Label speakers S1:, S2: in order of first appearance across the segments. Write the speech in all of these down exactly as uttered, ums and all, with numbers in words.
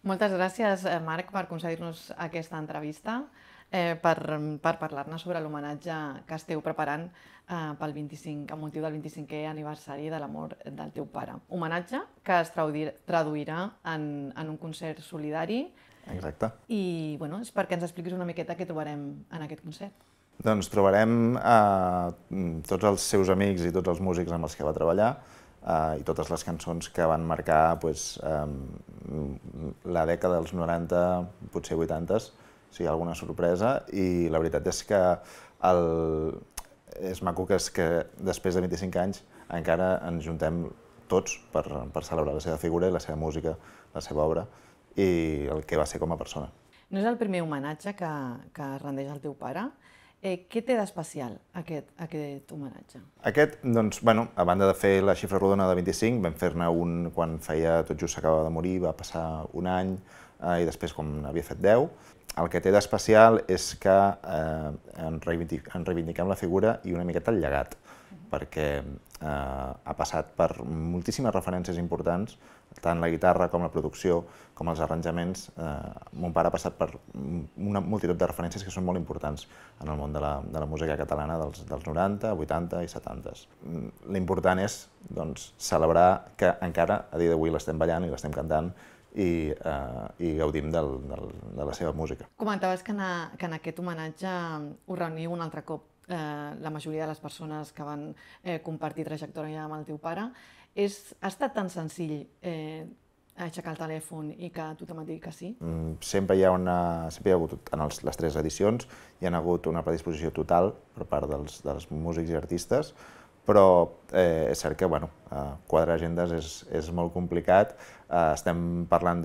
S1: Moltes gràcies, eh, Marc, per concedir-nos aquesta entrevista, eh, per, per parlar-ne sobre l'homenatge que esteu preparant eh, pel vint-i-cinc, amb motiu del vint-i-cinquè aniversari de la mort del teu pare. Homenatge que es traudir- traduirà en, en un concert solidari
S2: Exacte.
S1: i bueno, és perquè ens expliquis una miqueta què trobarem en aquest concert.
S2: Doncs trobarem eh, tots els seus amics i tots els músics amb els que va treballar eh, i totes les cançons que van marcar pues, eh, la dècada dels noranta, potser vuitantes, o sigui, alguna sorpresa, i la veritat és que el... és maco que, és que després de vint-i-cinc anys encara ens juntem tots per, per celebrar la seva figura i la seva música, la seva obra i el que va ser com a persona.
S1: No és el primer homenatge que, que es rendeix al teu pare. Eh, què té d'especial aquest, aquest homenatge?
S2: Aquest, doncs, bueno, a banda de fer la xifra rodona de vint-i-cinc, vam fer-ne un quan feia, tot just s'acabava de morir, va passar un any, eh, i després com n'havia fet deu. El que té d'especial és que eh, en, reivindic, en reivindiquem la figura i una miqueta el llegat, perquè eh, ha passat per moltíssimes referències importants, tant la guitarra com la producció, com els arranjaments. Eh, mon pare ha passat per una multitud de referències que són molt importants en el món de la, de la música catalana dels, dels noranta, vuitanta i setanta. L'important és doncs, celebrar que encara a dia d'avui l'estem ballant i l'estem cantant i, eh, i gaudim del, del, de la seva música.
S1: Comentaves que en, a, que en aquest homenatge us reuniu un altre cop eh, la majoria de les persones que van eh, compartir trajectòria amb el teu pare. És, ha estat tan senzill eh, aixecar el telèfon i que tothom et digui que sí?
S2: Mm, sempre hi ha una, sempre hi ha hagut, en els, les tres edicions, hi ha hagut una predisposició total per part dels, dels músics i artistes, però eh, és cert que bueno, eh, quadrar agendes és, és molt complicat. Eh, estem parlant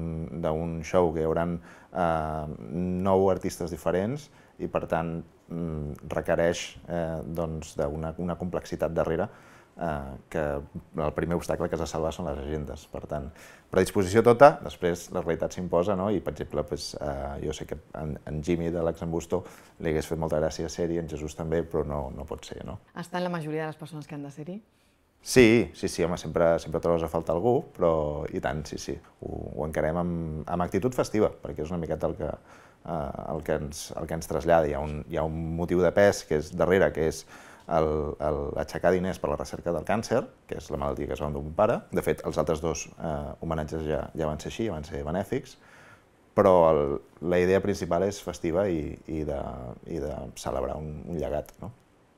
S2: d'un show que hi haurà eh, nou artistes diferents i per tant mm, requereix eh, doncs, una, una complexitat darrere eh, que el primer obstacle que has de salvar són les agendes. Per tant, predisposició tota, després la realitat s'imposa, no? I per exemple, pues, eh, jo sé que en, en Jimmy de l'Axambusto li hagués fet molta gràcia ser-hi, en Jesús també, però no, no pot ser. No?
S1: Estan la majoria de les persones que han de ser-hi?
S2: Sí, sí, sí, home, sempre, sempre trobes a faltar algú, però i tant, sí, sí. Ho, ho encarem amb, amb actitud festiva, perquè és una miqueta el que, eh, el que, ens, el que ens trasllada. Hi ha, un, hi ha un motiu de pes que és darrere, que és el, el aixecar diners per la recerca del càncer, que és la malaltia que es va endur mon pare. De fet, els altres dos eh, homenatges ja, ja van ser així, ja van ser benèfics, però el, la idea principal és festiva i, i, de, i de celebrar un, un llegat. No?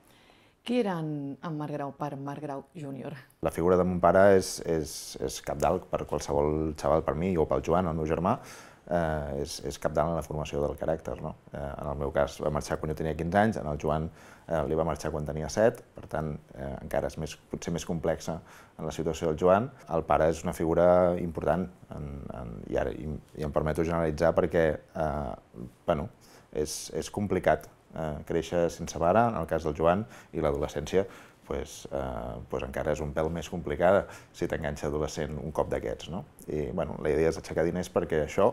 S1: Qui era en, en Marc Grau per Marc Grau júnior? La
S2: figura de mon pare és, és, és cabdal per qualsevol xaval, per mi o pel Joan, el meu germà, eh, és, és cabdal en la formació del caràcter. No? Eh, en el meu cas va marxar quan jo tenia quinze anys, en el Joan eh, li va marxar quan tenia set, per tant eh, encara és més, potser més complexa en la situació del Joan. El pare és una figura important en, en, i, ara, i, i em permeto generalitzar perquè eh, bueno, és, és complicat Eh, créixer sense pare, en el cas del Joan, i l'adolescència pues, eh, pues encara és un pèl més complicada si t'enganxa adolescent un cop d'aquests. No? I bueno, la idea és aixecar diners perquè això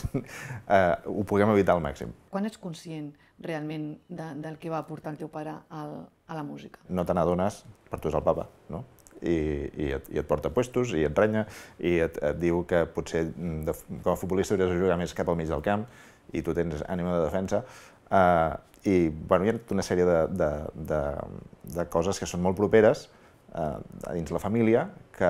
S2: eh, ho puguem evitar al màxim.
S1: Quan ets conscient realment de, del que va aportar el teu pare al, a la música?
S2: No te n'adones, per tu és el papa, no? I, i, et, i et porta puestos, i et renya, i et, et diu que potser de, com a futbolista hauries de jugar més cap al mig del camp, i tu tens ànima de defensa. Eh, I bueno, hi ha una sèrie de, de, de, de coses que són molt properes eh, dins la família que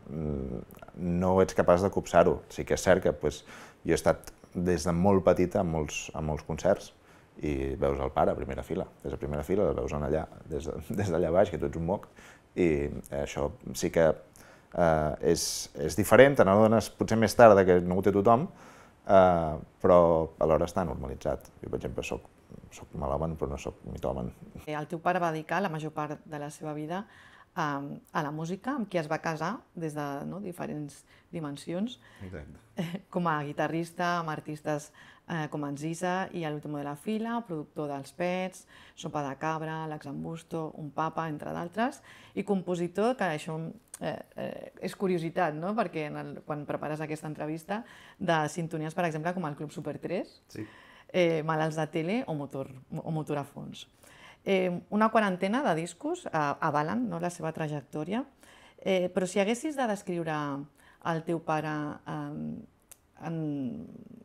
S2: no ets capaç de copsar-ho. Sí que és cert que pues, jo he estat des de molt petita en molts, en molts concerts i veus el pare a primera fila, des de primera fila, el veus allà, des d'allà de, baix, que tu ets un moc, i això sí que eh, és, és diferent, te n'adones potser més tard que no ho té tothom, eh, però alhora està normalitzat. Jo, per exemple, soc soc melòman, però no soc mitòman.
S1: El teu pare va dedicar la major part de la seva vida a, a la música, amb qui es va casar des de no, diferents dimensions.
S2: Exacte.
S1: Com a guitarrista, amb artistes eh, com en Ziza i l'último de la fila, productor dels Pets, Sopa de Cabra, l'Axambusto, Un Papa, entre d'altres, i compositor, que això eh, eh, és curiositat, no? Perquè en el, quan prepares aquesta entrevista, de sintonies, per exemple, com el Club Super tres, sí. Eh, Malalts de tele o motor, o motor a fons. Eh, una quarantena de discos eh, avalen no, la seva trajectòria, eh, però si haguessis de descriure el teu pare eh, en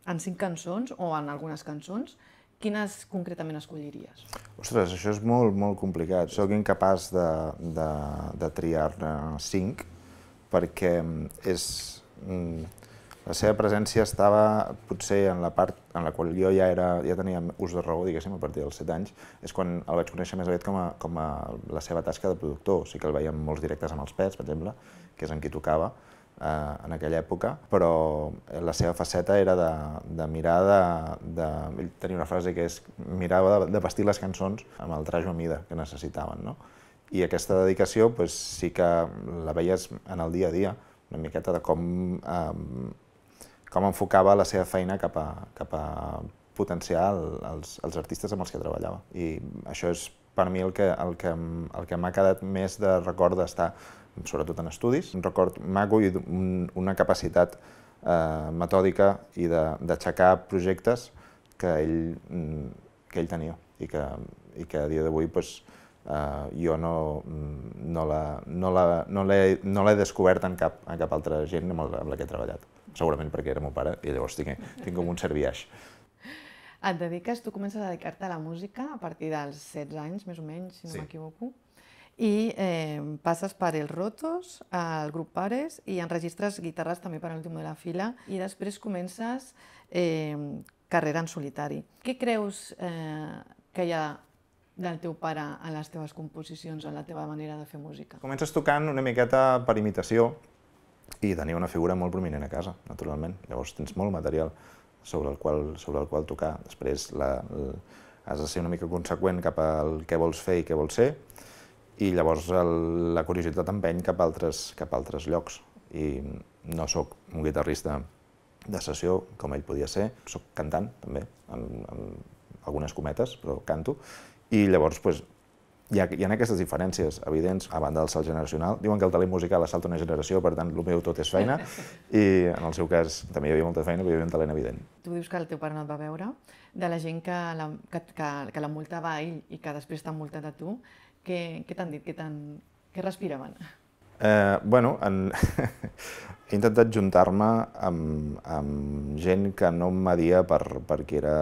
S1: en cinc cançons o en algunes cançons, quines concretament escolliries?
S2: Ostres, això és molt, molt complicat. Soc incapaç de, de, de triar-ne cinc, perquè és... La seva presència estava potser en la part en la qual jo ja, era, ja tenia ús de raó, diguéssim, a partir dels set anys, és quan el vaig conèixer més aviat com a, com a la seva tasca de productor. Sí que el veiem molts directes amb els Pets, per exemple, que és en qui tocava eh, en aquella època, però la seva faceta era de, de mirar de, de... Ell tenia una frase que és mirava de, de vestir les cançons amb el trajo a mida que necessitaven, no? I aquesta dedicació pues, sí que la veies en el dia a dia, una miqueta de com, eh, com enfocava la seva feina cap a, cap a potenciar els, els artistes amb els que treballava. I això és per mi el que, el que, el que m'ha quedat més de record d'estar, sobretot en estudis, un record maco i un, una capacitat eh, metòdica i d'aixecar projectes que ell, que ell tenia i que, i que a dia d'avui pues, Uh, jo no, no l'he no no no descobert en cap, en cap altra gent amb, el, amb la que he treballat. Segurament perquè era meu pare i llavors tinc, tinc com un cert biaix.
S1: Et dediques, tu comences a dedicar-te a la música a partir dels setze anys, més o menys, si no sí. m'equivoco, i eh, passes per Els Rotos, al grup Pares, i enregistres guitarres també per l'Último de la Fila, i després comences eh, carrera en solitari. Què creus eh, que hi ha del teu pare en les teves composicions o en la teva manera de fer música?
S2: Comences tocant una miqueta per imitació i tenia una figura molt prominent a casa, naturalment. Llavors tens molt material sobre el qual, sobre el qual tocar. Després la, la, has de ser una mica conseqüent cap al què vols fer i què vols ser i llavors el, la curiositat empeny cap a altres, cap a altres llocs. I no sóc un guitarrista de sessió, com ell podia ser, sóc cantant també, amb, amb algunes cometes, però canto. I llavors pues, hi, ha, hi ha aquestes diferències evidents a banda del salt generacional. Diuen que el talent musical salta una generació, per tant, el meu tot és feina, i en el seu cas també hi havia molta feina, però hi havia un talent evident.
S1: Tu dius que el teu pare no et va veure, de la gent que la, que, que, que la multava a ell i que després t'han multat a tu, què, què t'han dit, què, què respiraven?
S2: Eh, bueno, en... he intentat juntar-me amb, amb gent que no em media per, per, qui era,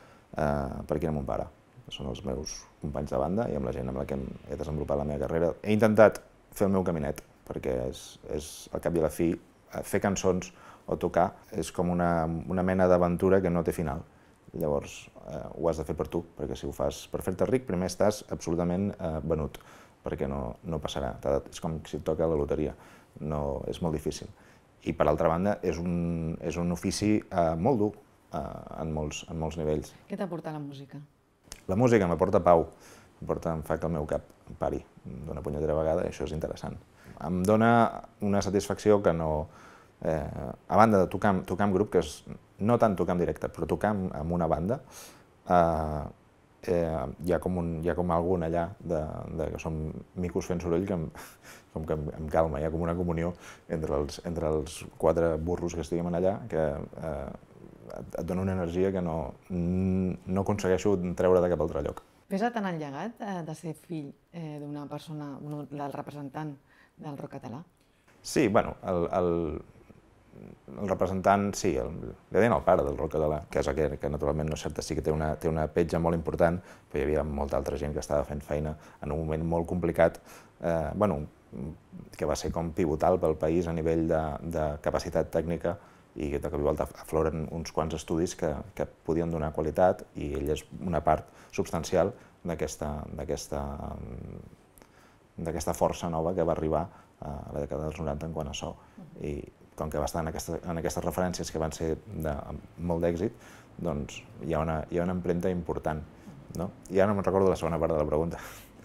S2: eh, per qui era mon pare. Són els meus companys de banda i amb la gent amb la que he desenvolupat la meva carrera. He intentat fer el meu caminet, perquè és, és al cap i a la fi, fer cançons o tocar és com una, una mena d'aventura que no té final. Llavors eh, ho has de fer per tu, perquè si ho fas per fer-te ric, primer estàs absolutament eh, venut, perquè no, no passarà. És com si et toca la loteria, no, és molt difícil. I per altra banda, és un, és un ofici eh, molt dur eh, en, molts, en molts nivells.
S1: Què t'ha portat la música?
S2: La música m'aporta pau, m'aporta, em fa que el meu cap pari d'una punyetera vegada i això és interessant. Em dona una satisfacció que no... Eh, a banda de tocar, tocar en grup, que és no tant tocar en directe, però tocar amb una banda, eh, eh, hi ha com, un, hi ha com algun allà de, de que som micos fent soroll que em, com que em, em calma, hi ha com una comunió entre els, entre els quatre burros que estiguem allà que eh, et dona una energia que no, no aconsegueixo treure de cap altre lloc.
S1: Pesa tant el llegat eh, de ser fill eh, d'una persona, un, del representant del rock català?
S2: Sí, bueno, el, el, el representant, sí, el, li deien el pare del rock català, que és que, que naturalment no és cert, sí que té una, té una petja molt important, però hi havia molta altra gent que estava fent feina en un moment molt complicat, eh, bueno, que va ser com pivotal pel país a nivell de, de capacitat tècnica, i de cop i volta afloren uns quants estudis que, que podien donar qualitat i ell és una part substancial d'aquesta d'aquesta força nova que va arribar a la dècada dels noranta en quant a so. I com que va estar en, aquesta, en aquestes referències que van ser de molt d'èxit, doncs hi ha una, hi ha una empremta important. No? I ara no me'n recordo la segona part de la pregunta.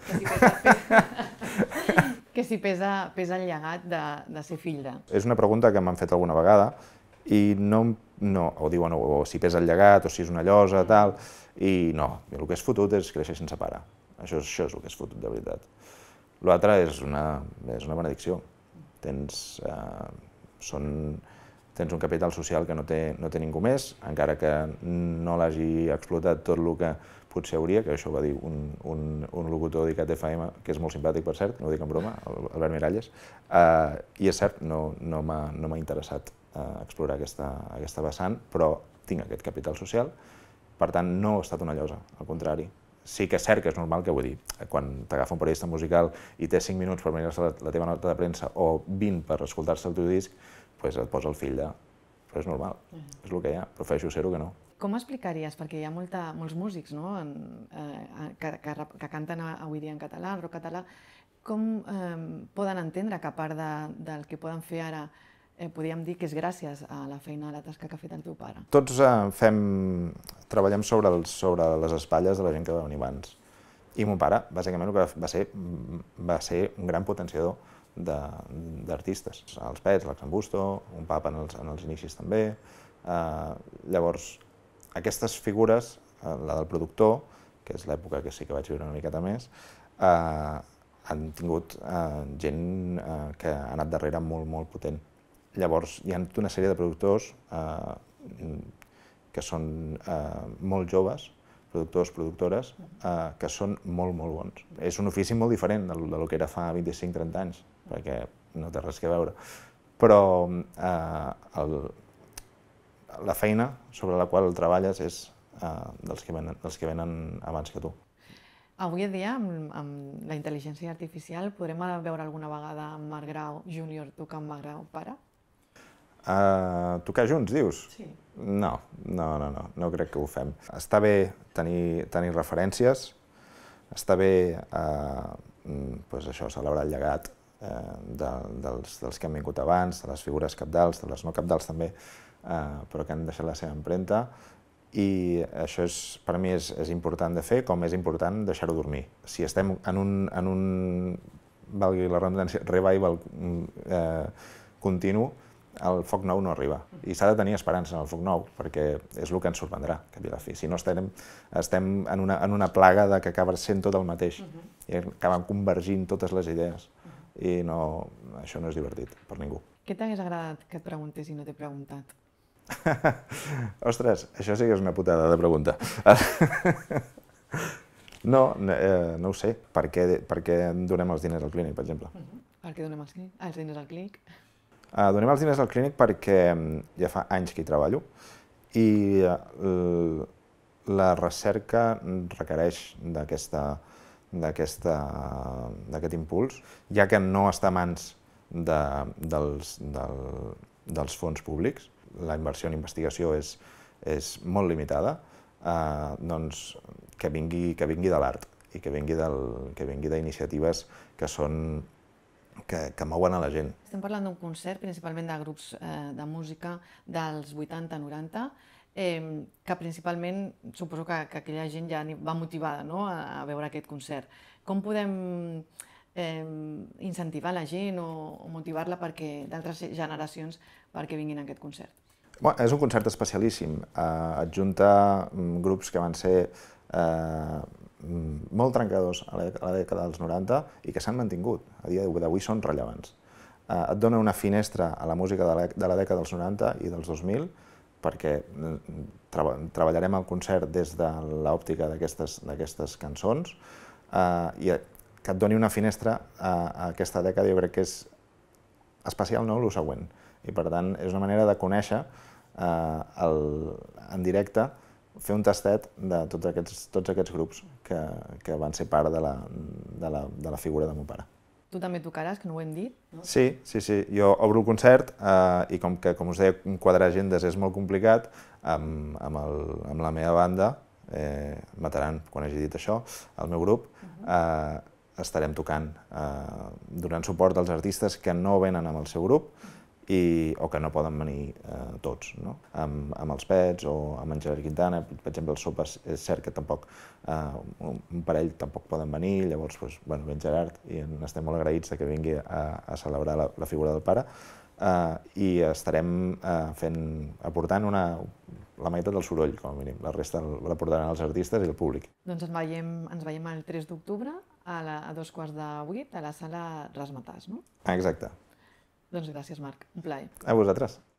S1: Que si pesa, pesa el llegat de, de ser fill de...
S2: És una pregunta que m'han fet alguna vegada i no, no, o diuen o si pesa el llegat o si és una llosa, tal, i no, el que és fotut és créixer sense pare. Això, això és el que és fotut, de veritat. L'altre és una, és una benedicció. Tens, eh, són, tens un capital social que no té, no té ningú més, encara que no l'hagi explotat tot el que potser hauria, que això ho va dir un, un, un locutor dedicat a F M, que és molt simpàtic, per cert, no ho dic en broma, Albert Miralles, eh, i és cert, no, no m'ha no m'ha interessat eh, explorar aquesta, aquesta vessant, però tinc aquest capital social, per tant no ha estat una llosa, al contrari. Sí que és cert que és normal, que vull dir, quan t'agafa un periodista musical i té cinc minuts per mirar-se la, la teva nota de premsa o vint per escoltar-se el teu disc, doncs et posa el fill de... Però és normal, és el que hi ha, prefereixo ser-ho que no.
S1: Com explicaries, perquè hi ha molta, molts músics no? en, eh, que, que, que canten avui dia en català, en rock català, com eh, poden entendre que a part de, del que poden fer ara, eh, podríem dir que és gràcies a la feina, a la tasca que ha fet el teu pare?
S2: Tots eh, fem, treballem sobre, els, sobre les espatlles de la gent que va venir abans. I mon pare, bàsicament, el que va ser, va ser un gran potenciador d'artistes. Els Pets, l'Axambusto, un papa en els, en els inicis també. Eh, llavors, aquestes figures, eh, la del productor, que és l'època que sí que vaig viure una miqueta més, eh, han tingut eh, gent eh, que ha anat darrere molt, molt potent. Llavors, hi ha tota una sèrie de productors eh, que són eh, molt joves, productors, productores, eh, que són molt, molt bons. És un ofici molt diferent del, del que era fa vint-i-cinc trenta anys, perquè no té res a veure. Però eh, el, la feina sobre la qual treballes és eh, dels, que venen, dels que venen abans que tu.
S1: Avui en dia, amb, amb la intel·ligència artificial, podrem veure alguna vegada Marc Grau júnior tocant amb Marc Grau pare?
S2: Uh, tocar junts, dius?
S1: Sí.
S2: No, no, no, no, no crec que ho fem. Està bé tenir, tenir referències, està bé uh, pues això, celebrar el llegat uh, de, dels, dels que han vingut abans, de les figures cabdals, de les no cabdals també, uh, però que han deixat la seva empremta. I això és, per mi és, és important de fer, com és important deixar-ho dormir. Si estem en un, en un valgui la redundància, revival eh, continu, el foc nou no arriba. I s'ha de tenir esperança en el foc nou, perquè és el que ens sorprendrà, cap i la fi. Si no estem, estem en, una, en una plaga de que acaba sent tot el mateix, uh-huh. i acaben convergint totes les idees, uh-huh. i no, això no és divertit per ningú.
S1: Què t'hagués agradat que et preguntés i no t'he preguntat?
S2: Ostres, això sí que és una putada de pregunta. No, eh, no ho sé. Per què, per què donem els diners al clínic, per exemple?
S1: Uh-huh. Per què donem els, els diners al clínic?
S2: Uh, donem els diners al clínic perquè ja fa anys que hi treballo i uh, la recerca requereix d'aquest impuls, ja que no està a mans de, dels, del, dels fons públics. La inversió en investigació és, és molt limitada, eh, doncs que vingui, que vingui de l'art i que vingui d'iniciatives que són que, que mouen a la gent.
S1: Estem parlant d'un concert principalment de grups eh, de música dels vuitanta noranta, eh, que principalment suposo que, que aquella gent ja va motivada, no?, a, a veure aquest concert. Com podem eh, incentivar la gent o, o motivar-la perquè d'altres generacions perquè vinguin a aquest concert?
S2: Bueno, és un concert especialíssim. Eh, adjunta grups que van ser eh, molt trencadors a la, a la dècada dels noranta i que s'han mantingut. A dia d'avui són rellevants. Eh, et dona una finestra a la música de la, de la dècada dels noranta i dels dos mil perquè treba, treballarem el concert des de l'òptica d'aquestes cançons eh, i que et doni una finestra a, a aquesta dècada jo crec que és especial, no?, el següent. I per tant és una manera de conèixer eh, el, en directe, fer un tastet de tots aquests, tots aquests grups que, que van ser part de la, de, la, de la figura de mon pare.
S1: Tu també tocaràs, que no ho hem dit? No?
S2: Sí, sí, sí. Jo obro el concert eh, i com que, com us deia, quadrar agendes és molt complicat, amb, amb, el, amb la meva banda, eh, Mataran, quan hagi dit això, el meu grup, eh, estarem tocant, eh, donant suport als artistes que no venen amb el seu grup, I, o que no poden venir eh, tots, no? Amb, amb els Pets o amb en Gerard Quintana, per exemple, el Sopes és cert que tampoc, eh, un parell tampoc poden venir, llavors, doncs, bueno, ve en Gerard i estem molt agraïts de que vingui a, a celebrar la, la figura del pare eh, i estarem eh, fent, aportant una, la meitat del soroll, com a mínim, la resta l'aportaran els artistes i el públic.
S1: Doncs ens veiem, ens veiem el tres d'octubre a, la, a dos quarts de vuit a la sala Rasmatàs, no?
S2: Exacte.
S1: Doncs gràcies, Marc. Un plaer.
S2: A vosaltres.